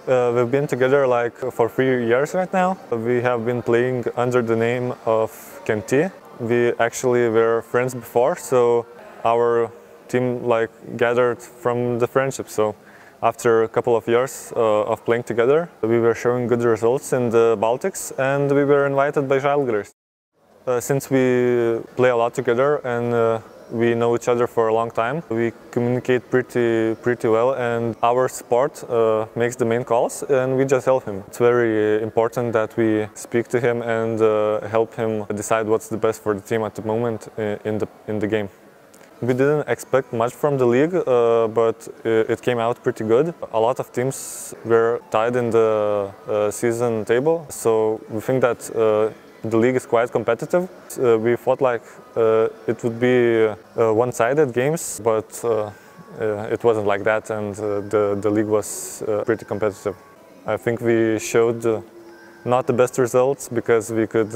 We've been together like for 3 years right now. We have been playing under the name of Kenti. We actually were friends before, so our team like gathered from the friendship. So after a couple of years of playing together, we were showing good results in the Baltics, and we were invited by Žalgiris. Since we play a lot together and we know each other for a long time, we communicate pretty well, and our support makes the main calls, and we just help him. It's very important that we speak to him and help him decide what's the best for the team at the moment in the game. We didn't expect much from the league, but it came out pretty good. A lot of teams were tied in the season table, so we think that the league is quite competitive. We thought like it would be one-sided games, but it wasn't like that, and the league was pretty competitive. I think we showed not the best results because we could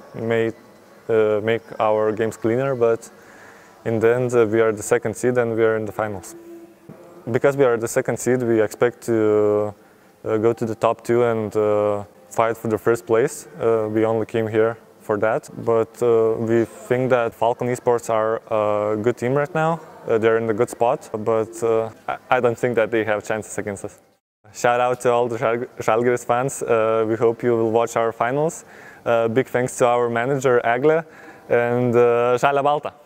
make our games cleaner, but in the end we are the second seed and we are in the finals. Because we are the second seed, we expect to go to the top two and fight for the first place. We only came here for that, but we think that Falcon Esports are a good team right now. They're in a good spot, but I don't think that they have chances against us. Shout out to all the Žalgiris fans. We hope you will watch our finals. Big thanks to our manager Egle and Žalia Balta.